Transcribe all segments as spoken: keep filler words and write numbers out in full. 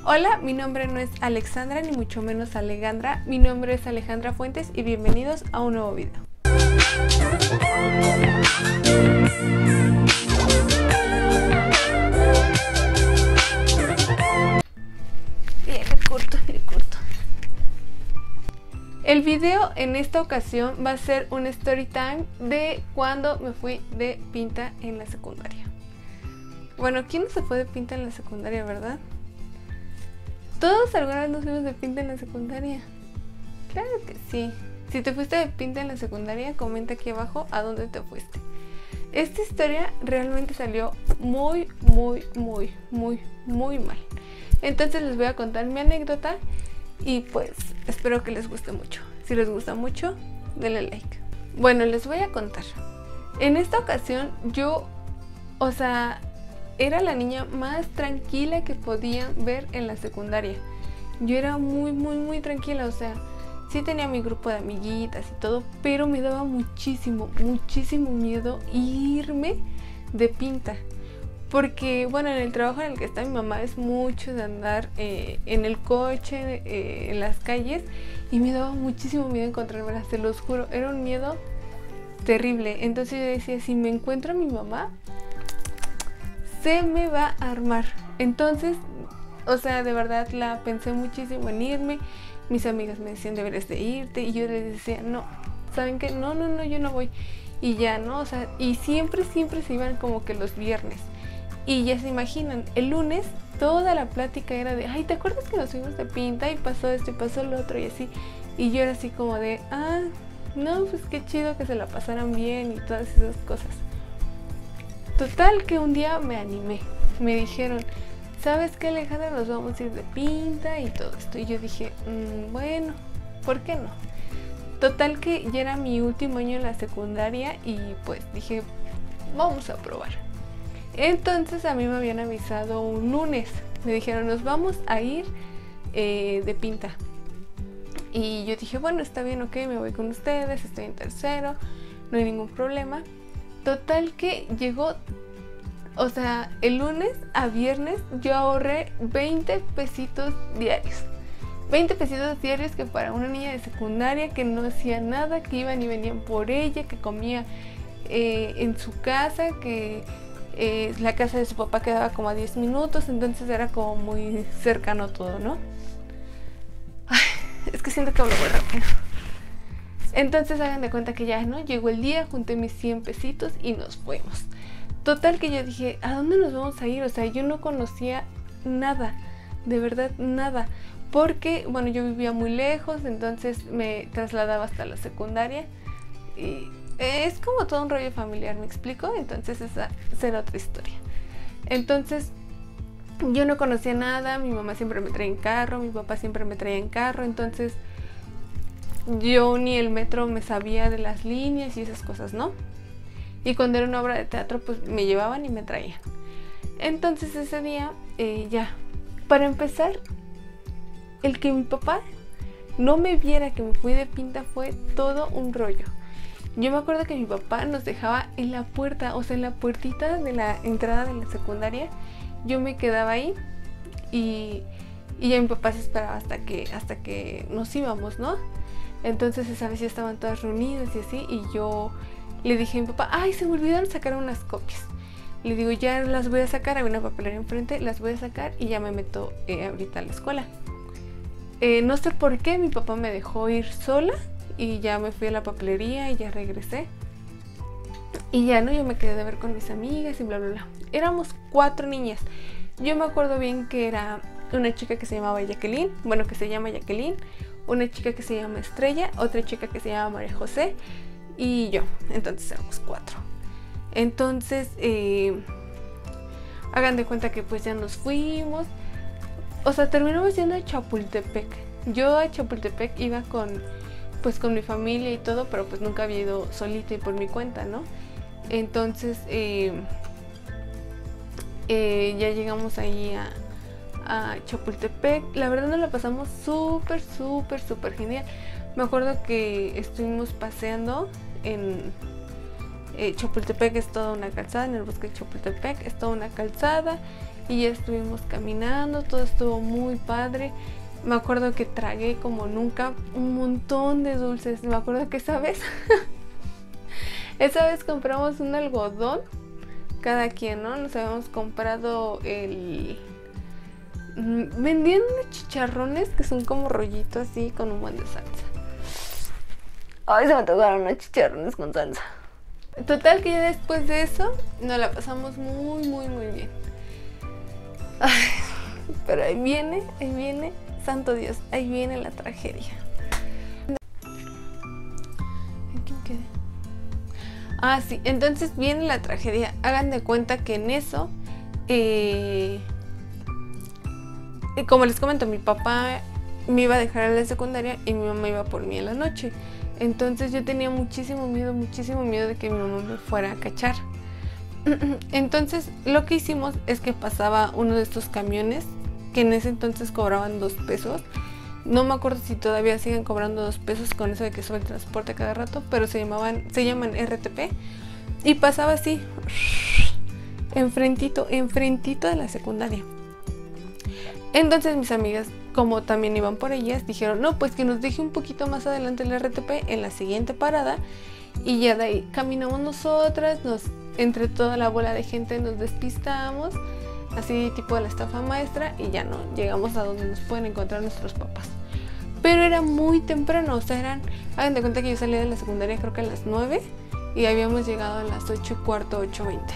Hola, mi nombre no es Alexandra ni mucho menos Alegandra, mi nombre es Alejandra Fuentes y bienvenidos a un nuevo video. Bien, corto, bien corto. El video en esta ocasión va a ser un story time de cuando me fui de pinta en la secundaria. Bueno, ¿quién no se fue de pinta en la secundaria, verdad? Todos alguna vez nos fuimos de pinta en la secundaria. Claro que sí. Si te fuiste de pinta en la secundaria, comenta aquí abajo a dónde te fuiste. Esta historia realmente salió muy, muy, muy, muy, muy mal. Entonces les voy a contar mi anécdota y pues espero que les guste mucho. Si les gusta mucho, denle like. Bueno, les voy a contar. En esta ocasión yo, o sea, era la niña más tranquila que podían ver en la secundaria. Yo era muy, muy, muy tranquila, o sea, sí tenía mi grupo de amiguitas y todo, pero me daba muchísimo, muchísimo miedo irme de pinta. Porque, bueno, en el trabajo en el que está mi mamá es mucho de andar eh, en el coche, eh, en las calles, y me daba muchísimo miedo encontrármela, se los juro, era un miedo terrible. Entonces yo decía, si me encuentro a mi mamá, se me va a armar. Entonces, o sea, de verdad la pensé muchísimo en irme. Mis amigas me decían, deberes de irte, y yo les decía, no, ¿saben qué? No, no, no, yo no voy. Y ya, ¿no? O sea, y siempre, siempre se iban como que los viernes. Y ya se imaginan, el lunes toda la plática era de, ay, ¿te acuerdas que nos fuimos de pinta y pasó esto y pasó lo otro y así? Y yo era así como de, ah, no, pues qué chido que se la pasaran bien y todas esas cosas. Total que un día me animé, me dijeron, ¿sabes qué, Alejandra? Nos vamos a ir de pinta y todo esto. Y yo dije, mmm, bueno, ¿por qué no? Total que ya era mi último año en la secundaria y pues dije, vamos a probar. Entonces a mí me habían avisado un lunes, me dijeron, nos vamos a ir eh, de pinta. Y yo dije, bueno, está bien, ok, me voy con ustedes, estoy en tercero, no hay ningún problema. Total que llegó, o sea, el lunes a viernes yo ahorré veinte pesitos diarios. veinte pesitos diarios que para una niña de secundaria que no hacía nada, que iban y venían por ella, que comía eh, en su casa, que eh, la casa de su papá quedaba como a diez minutos, entonces era como muy cercano todo, ¿no? Ay, es que siento que hablo muy rápido. Entonces hagan de cuenta que ya, ¿no? Llegó el día, junté mis cien pesitos y nos fuimos. Total que yo dije, ¿a dónde nos vamos a ir? O sea, yo no conocía nada, de verdad nada. Porque, bueno, yo vivía muy lejos, entonces me trasladaba hasta la secundaria. Y es como todo un rollo familiar, ¿me explico? Entonces esa será otra historia. Entonces yo no conocía nada, mi mamá siempre me traía en carro, mi papá siempre me traía en carro, entonces yo ni el metro me sabía de las líneas y esas cosas, ¿no? Y cuando era una obra de teatro, pues me llevaban y me traían. Entonces ese día, eh, ya, para empezar, el que mi papá no me viera que me fui de pinta fue todo un rollo. Yo me acuerdo que mi papá nos dejaba en la puerta, o sea, en la puertita de la entrada de la secundaria. Yo me quedaba ahí y, y ya mi papá se esperaba hasta que, hasta que nos íbamos, ¿no? Entonces esa vez ya estaban todas reunidas y así, y yo le dije a mi papá, ay, se me olvidaron sacar unas copias. Le digo, ya las voy a sacar, había una papelera enfrente, las voy a sacar y ya me meto eh, ahorita a la escuela. Eh, no sé por qué mi papá me dejó ir sola y ya me fui a la papelería y ya regresé. Y ya, ¿no? Yo me quedé de ver con mis amigas y bla, bla, bla. Éramos cuatro niñas. Yo me acuerdo bien que era una chica que se llamaba Jacqueline, bueno, que se llama Jacqueline, una chica que se llama Estrella, otra chica que se llama María José y yo. Entonces éramos cuatro. Entonces eh, hagan de cuenta que pues ya nos fuimos. O sea, terminamos yendo a Chapultepec. Yo a Chapultepec iba con pues con mi familia y todo, pero pues nunca había ido solita y por mi cuenta, ¿no? Entonces eh, eh, ya llegamos ahí a a Chapultepec. La verdad nos la pasamos súper, súper, súper genial. Me acuerdo que estuvimos paseando en eh, Chapultepec, es toda una calzada, en el bosque de Chapultepec es toda una calzada y ya estuvimos caminando, todo estuvo muy padre. Me acuerdo que tragué como nunca un montón de dulces. Me acuerdo que esa vez, esa vez compramos un algodón cada quien, ¿no? Nos habíamos comprado el... vendían unos chicharrones que son como rollitos así con un buen de salsa. Ay, se me tocaron unos chicharrones con salsa. Total que ya después de eso nos la pasamos muy, muy, muy bien. Ay, pero ahí viene, ahí viene, santo Dios, ahí viene la tragedia. ¿En quién quedé? Ah, sí, entonces viene la tragedia. Hagan de cuenta que en eso, eh, como les comento, mi papá me iba a dejar a la secundaria y mi mamá iba por mí en la noche. Entonces yo tenía muchísimo miedo, muchísimo miedo de que mi mamá me fuera a cachar. Entonces lo que hicimos es que pasaba uno de estos camiones que en ese entonces cobraban dos pesos. No me acuerdo si todavía siguen cobrando dos pesos con eso de que sube el transporte cada rato, pero se llamaban, se llaman R T P. Y pasaba así, enfrentito, enfrentito de la secundaria. Entonces mis amigas, como también iban por ellas, dijeron, no, pues que nos deje un poquito más adelante el R T P en la siguiente parada. Y ya de ahí caminamos nosotras, nos, entre toda la bola de gente nos despistamos, así tipo de la estafa maestra, y ya no, llegamos a donde nos pueden encontrar nuestros papás. Pero era muy temprano, o sea, eran, hagan de cuenta que yo salí de la secundaria creo que a las nueve y habíamos llegado a las ocho y cuarto, ocho veinte.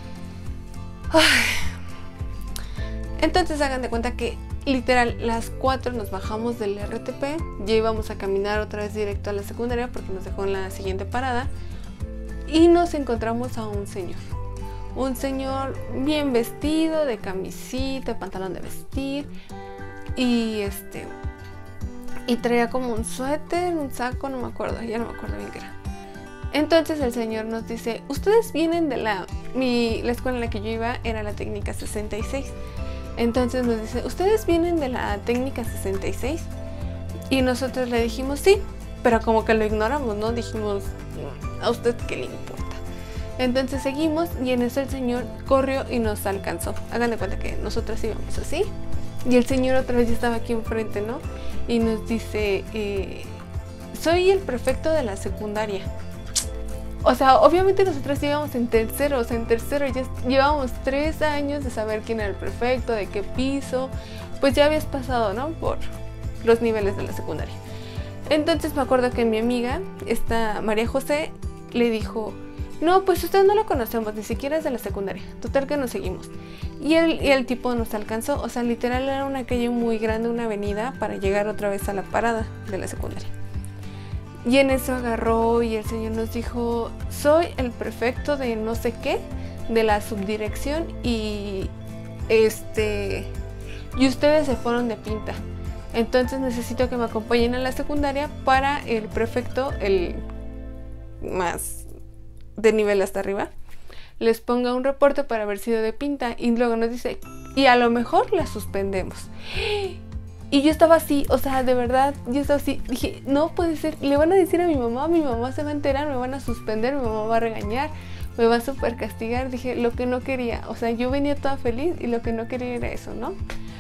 Entonces hagan de cuenta que literal las cuatro nos bajamos del R T P, ya íbamos a caminar otra vez directo a la secundaria porque nos dejó en la siguiente parada y nos encontramos a un señor. Un señor bien vestido, de camisita, pantalón de vestir y este y traía como un suéter, un saco, no me acuerdo, ya no me acuerdo bien qué era. Entonces el señor nos dice, ustedes vienen de la, mi, la escuela en la que yo iba era la técnica sesenta y seis. Entonces nos dice, ¿ustedes vienen de la técnica sesenta y seis? Y nosotros le dijimos sí, pero como que lo ignoramos, ¿no? Dijimos, ¿a usted qué le importa? Entonces seguimos y en eso el señor corrió y nos alcanzó. Hagan de cuenta que nosotros íbamos así y el señor otra vez ya estaba aquí enfrente, ¿no? Y nos dice, eh, soy el prefecto de la secundaria. O sea, obviamente nosotros íbamos en tercero, o sea, en tercero ya llevábamos tres años de saber quién era el prefecto, de qué piso, pues ya habías pasado, ¿no? Por los niveles de la secundaria. Entonces me acuerdo que mi amiga, esta María José, le dijo, no, pues usted no lo conocemos, ni siquiera es de la secundaria, total que nos seguimos. Y el, y el tipo nos alcanzó, o sea, literal era una calle muy grande, una avenida para llegar otra vez a la parada de la secundaria. Y en eso agarró y el señor nos dijo, soy el prefecto de no sé qué, de la subdirección y este y ustedes se fueron de pinta. Entonces necesito que me acompañen a la secundaria para el prefecto, el más de nivel hasta arriba, les ponga un reporte para haber sido de pinta. Y luego nos dice, y a lo mejor la suspendemos. Y yo estaba así, o sea, de verdad, yo estaba así, dije, no puede ser, le van a decir a mi mamá, mi mamá se va a enterar, me van a suspender, mi mamá va a regañar, me va a super castigar. Dije, lo que no quería, o sea, yo venía toda feliz y lo que no quería era eso, ¿no?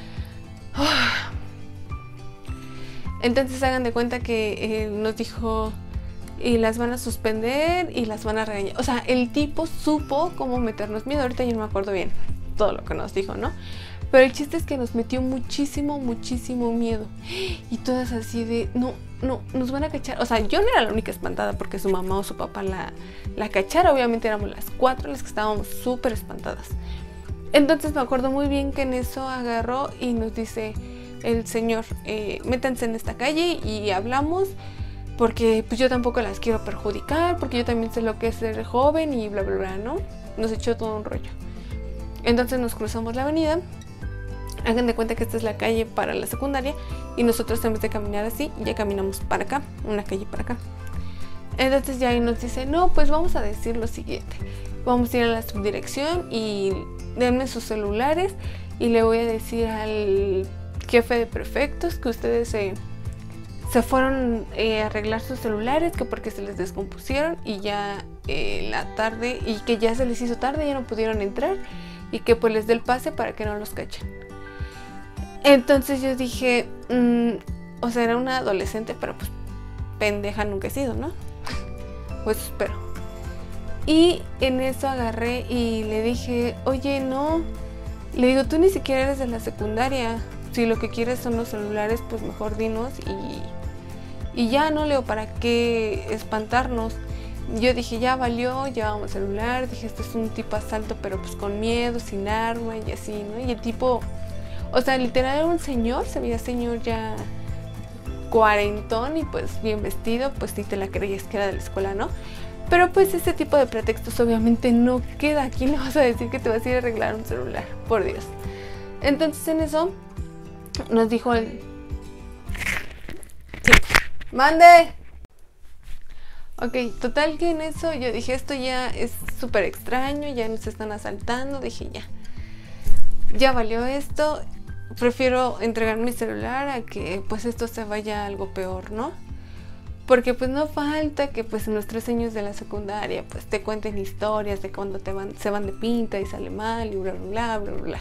Entonces hagan de cuenta que eh, nos dijo, y las van a suspender y las van a regañar. O sea, el tipo supo cómo meternos miedo, ahorita yo no me acuerdo bien todo lo que nos dijo, ¿no? Pero el chiste es que nos metió muchísimo, muchísimo miedo. Y todas así de, no, no, nos van a cachar. O sea, yo no era la única espantada porque su mamá o su papá la, la cachara. Obviamente éramos las cuatro las que estábamos súper espantadas. Entonces me acuerdo muy bien que en eso agarró y nos dice el señor, eh, métanse en esta calle y hablamos. Porque pues yo tampoco las quiero perjudicar, porque yo también sé lo que es ser joven y bla, bla, bla, ¿no? Nos echó todo un rollo. Entonces nos cruzamos la avenida. Hagan de cuenta que esta es la calle para la secundaria y nosotros en vez de caminar así, ya caminamos para acá, una calle para acá. Entonces ya ahí nos dice, no, pues vamos a decir lo siguiente. Vamos a ir a la subdirección y denme sus celulares y le voy a decir al jefe de prefectos que ustedes se, se fueron eh, a arreglar sus celulares, que porque se les descompusieron y ya eh, la tarde, y que ya se les hizo tarde, ya no pudieron entrar. y que pues les dé el pase para que no los cachen. Entonces yo dije, mmm, o sea, era una adolescente, pero pues pendeja nunca he sido, ¿no? Pues espero. Y en eso agarré y le dije, oye, no, le digo, tú ni siquiera eres de la secundaria, si lo que quieres son los celulares, pues mejor dinos y, y ya, no, Leo, ¿para qué espantarnos? Yo dije, ya valió, llevábamos celular, dije, este es un tipo asalto, pero pues con miedo, sin arma y así, ¿no? Y el tipo, o sea, literal era un señor, se veía señor ya cuarentón y pues bien vestido, pues sí te la creías que era de la escuela, ¿no? Pero pues ese tipo de pretextos obviamente no queda. ¿Quién le vas a decir que te vas a ir a arreglar un celular? Por Dios. Entonces en eso nos dijo el... Sí. ¡Mande! Ok, total que en eso yo dije, esto ya es súper extraño, ya nos están asaltando, dije ya. Ya valió esto, prefiero entregar mi celular a que pues esto se vaya a algo peor, ¿no? Porque pues no falta que pues en los tres años de la secundaria pues te cuenten historias de cuando te van, se van de pinta y sale mal y bla bla bla bla bla.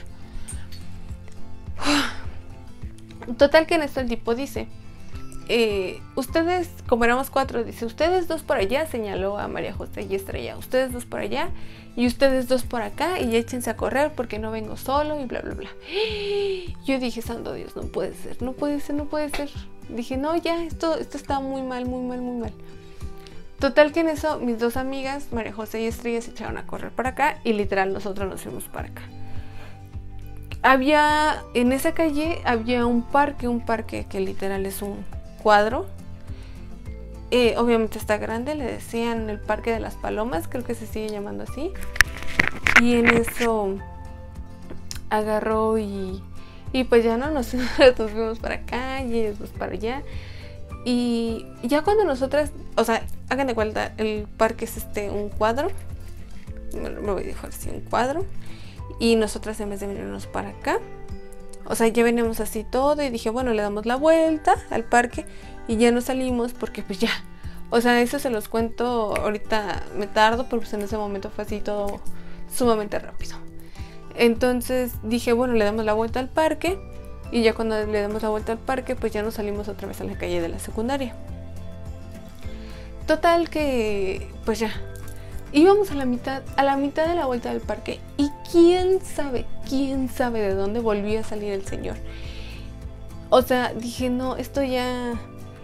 Total que en esto el tipo dice, eh, ustedes, como éramos cuatro, dice, ustedes dos por allá, señaló a María José y Estrella, ustedes dos por allá y ustedes dos por acá y échense a correr porque no vengo solo y bla bla bla. Yo dije, santo Dios, no puede ser, no puede ser, no puede ser. Dije, no, ya, esto, esto está muy mal, muy mal, muy mal. Total que en eso mis dos amigas, María José y Estrella, se echaron a correr para acá y literal nosotros nos fuimos para acá. Había, en esa calle había un parque, un parque que literal es un cuadro. Eh, obviamente está grande, le decían el Parque de las Palomas, creo que se sigue llamando así. Y en eso agarró y... Y pues ya no, nos, nos fuimos para acá y ellos para allá. Y ya cuando nosotras, o sea, hagan de cuenta, el parque es este, un cuadro. Me, me voy a dejar así, un cuadro. Y nosotras en vez de venirnos para acá, o sea, ya venimos así todo y dije, bueno, le damos la vuelta al parque y ya nos salimos porque pues ya. O sea, eso se los cuento, ahorita me tardo, pero pues en ese momento fue así todo sumamente rápido. Entonces dije, bueno, le damos la vuelta al parque y ya cuando le damos la vuelta al parque pues ya nos salimos otra vez a la calle de la secundaria. Total que pues ya íbamos a la mitad a la mitad de la vuelta del parque y quién sabe, quién sabe de dónde volvió a salir el señor. O sea, dije, no, esto ya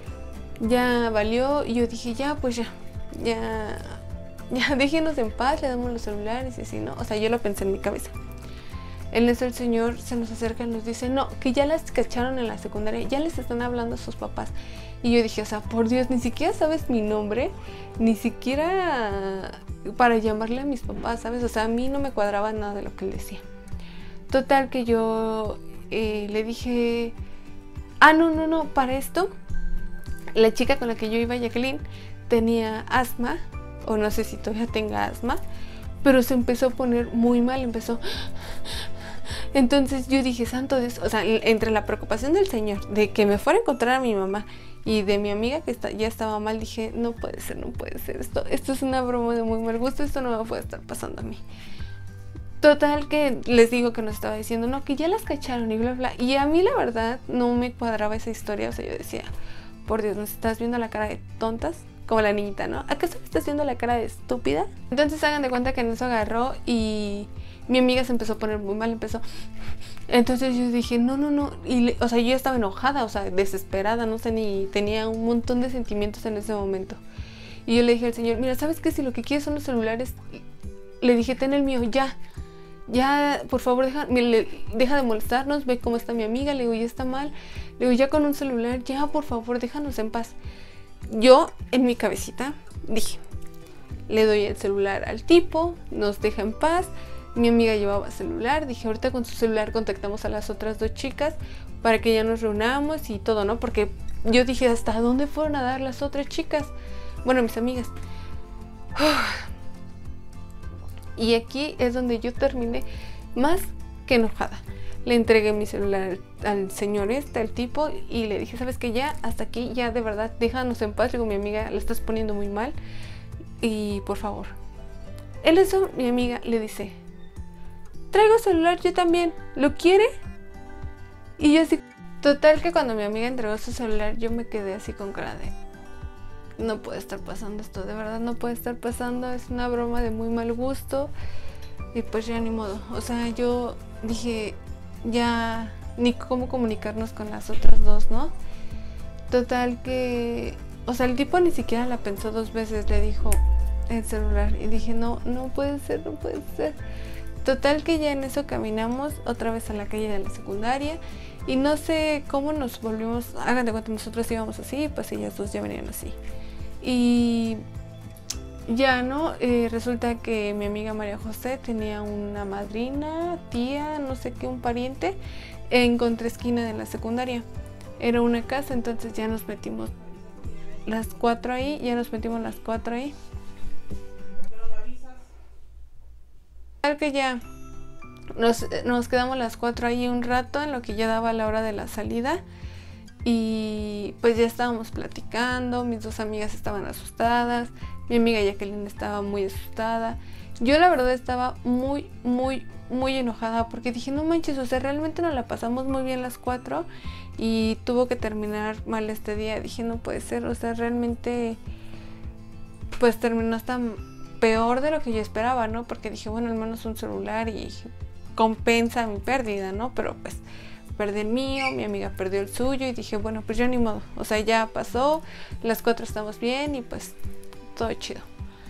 ya valió y yo dije, ya, pues ya, ya ya déjenos en paz, le damos los celulares y así, ¿no? O sea, yo lo pensé en mi cabeza. En eso el señor se nos acerca y nos dice, no, que ya las cacharon en la secundaria, ya les están hablando a sus papás. Y yo dije, o sea, por Dios, ni siquiera sabes mi nombre, ni siquiera para llamarle a mis papás, ¿sabes? O sea, a mí no me cuadraba nada de lo que él decía. Total que yo eh, le dije, ah, no, no, no, para esto, la chica con la que yo iba, Jacqueline, tenía asma, o no sé si todavía tenga asma, pero se empezó a poner muy mal, empezó... Entonces yo dije, santo Dios, o sea, entre la preocupación del señor de que me fuera a encontrar a mi mamá y de mi amiga que está, ya estaba mal, dije, no puede ser, no puede ser, esto, esto es una broma de muy mal gusto, esto no me puede estar pasando a mí. Total que les digo que nos estaba diciendo, no, que ya las cacharon y bla, bla, y a mí la verdad no me cuadraba esa historia, o sea, yo decía, por Dios, ¿nos estás viendo la cara de tontas? Como la niñita, ¿no? ¿Acaso me estás viendo la cara de estúpida? Entonces hagan de cuenta que en eso agarró y mi amiga se empezó a poner muy mal, empezó... Entonces yo dije, no, no, no, y le... o sea, yo estaba enojada, o sea, desesperada, no sé, ni tenía un montón de sentimientos en ese momento. Y yo le dije al señor, mira, ¿sabes qué? Si lo que quieres son los celulares, le dije, ten el mío, ya, ya, por favor, deja, me, deja de molestarnos, ve cómo está mi amiga, le digo, ya está mal, le digo, ya con un celular, ya, por favor, déjanos en paz. Yo, en mi cabecita, dije, le doy el celular al tipo, nos deja en paz. Mi amiga llevaba celular, dije, ahorita con su celular contactamos a las otras dos chicas para que ya nos reunamos y todo, ¿no? Porque yo dije, ¿hasta dónde fueron a dar las otras chicas? Bueno, mis amigas. Y aquí es donde yo terminé más que enojada. Le entregué mi celular al señor este, al tipo, y le dije, ¿sabes qué? Ya, hasta aquí, ya de verdad, déjanos en paz. Digo, mi amiga, la estás poniendo muy mal y por favor. En eso, mi amiga le dice, traigo celular yo también, ¿lo quiere? Y yo así, total que cuando mi amiga entregó su celular yo me quedé así con cara de, no puede estar pasando esto, de verdad no puede estar pasando, es una broma de muy mal gusto. Y pues ya ni modo, o sea, yo dije, ya ni cómo comunicarnos con las otras dos, ¿no? Total que, o sea, el tipo ni siquiera la pensó dos veces, le dijo el celular y dije, no, no puede ser, no puede ser. Total que ya en eso caminamos otra vez a la calle de la secundaria y no sé cómo nos volvimos, hagan de cuenta, nosotros íbamos así, pues ellas dos ya venían así. Y ya, ¿no? Eh, resulta que mi amiga María José tenía una madrina, tía, no sé qué, un pariente en contraesquina de la secundaria. Era una casa, entonces ya nos metimos las cuatro ahí, ya nos metimos las cuatro ahí. Tal que ya nos, nos quedamos las cuatro ahí un rato en lo que ya daba la hora de la salida. Y pues ya estábamos platicando, mis dos amigas estaban asustadas, mi amiga Jacqueline estaba muy asustada. Yo la verdad estaba muy, muy, muy enojada porque dije, no manches, o sea, realmente nos la pasamos muy bien las cuatro y tuvo que terminar mal este día. Dije, no puede ser, o sea, realmente pues terminó hasta peor de lo que yo esperaba, ¿no? Porque dije, bueno, al menos un celular y compensa mi pérdida, ¿no? Pero pues perdí el mío, mi amiga perdió el suyo y dije, bueno, pues yo ni modo, o sea, ya pasó, las cuatro estamos bien y pues todo chido.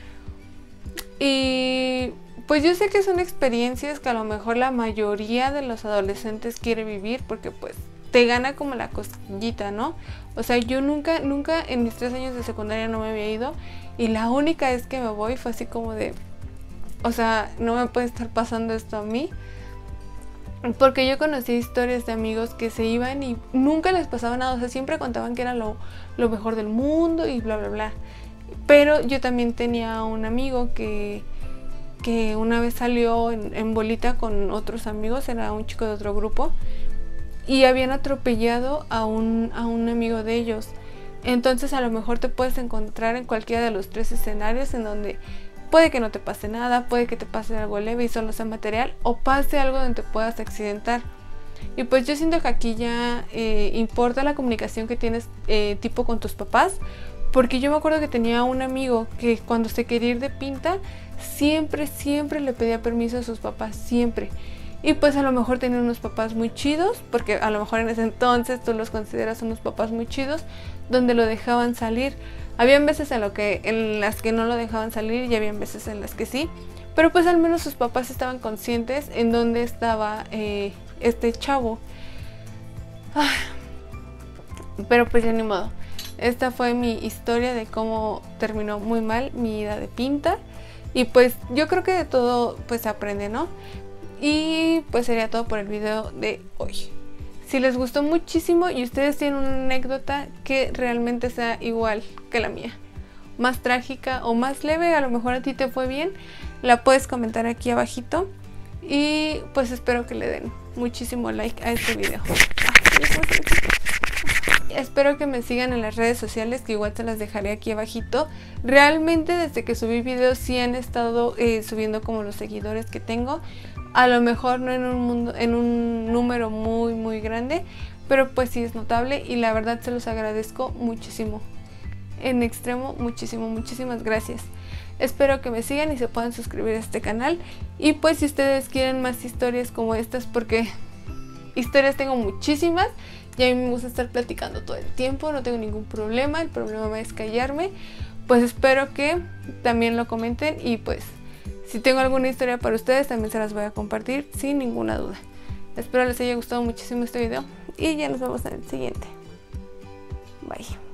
Y pues yo sé que son experiencias que a lo mejor la mayoría de los adolescentes quiere vivir porque pues te gana como la cosquillita, ¿no? O sea, yo nunca, nunca en mis tres años de secundaria no me había ido y la única vez que me voy fue así como de, o sea, no me puede estar pasando esto a mí. Porque yo conocí historias de amigos que se iban y nunca les pasaba nada, o sea, siempre contaban que era lo, lo mejor del mundo y bla, bla, bla. Pero yo también tenía un amigo que, que una vez salió en, en bolita con otros amigos, era un chico de otro grupo, y habían atropellado a un, a un amigo de ellos. Entonces a lo mejor te puedes encontrar en cualquiera de los tres escenarios en donde puede que no te pase nada, puede que te pase algo leve y solo sea material, o pase algo donde te puedas accidentar. Y pues yo siento que aquí ya eh, importa la comunicación que tienes eh, tipo con tus papás, porque yo me acuerdo que tenía un amigo que cuando se quería ir de pinta, siempre, siempre le pedía permiso a sus papás, siempre. Y pues a lo mejor tenía unos papás muy chidos, porque a lo mejor en ese entonces tú los consideras unos papás muy chidos, donde lo dejaban salir. Habían veces en, lo que, en las que no lo dejaban salir y habían veces en las que sí. Pero pues al menos sus papás estaban conscientes en dónde estaba eh, este chavo. Ah, pero pues ya ni modo. Esta fue mi historia de cómo terminó muy mal mi ida de pinta. Y pues yo creo que de todo pues se aprende, ¿no? Y pues sería todo por el video de hoy. Si les gustó muchísimo y ustedes tienen una anécdota que realmente sea igual que la mía, más trágica o más leve, a lo mejor a ti te fue bien, la puedes comentar aquí abajito. Y pues espero que le den muchísimo like a este video. Espero que me sigan en las redes sociales, que igual se las dejaré aquí abajito. Realmente desde que subí videos sí han estado eh, subiendo como los seguidores que tengo. A lo mejor no en un, mundo, en un número muy muy grande, pero pues sí es notable y la verdad se los agradezco muchísimo. En extremo, muchísimo, muchísimas gracias. Espero que me sigan y se puedan suscribir a este canal. Y pues si ustedes quieren más historias como estas, porque historias tengo muchísimas y a mí me gusta estar platicando todo el tiempo, no tengo ningún problema, el problema es callarme. Pues espero que también lo comenten y pues si tengo alguna historia para ustedes también se las voy a compartir sin ninguna duda. Espero les haya gustado muchísimo este video y ya nos vemos en el siguiente. Bye.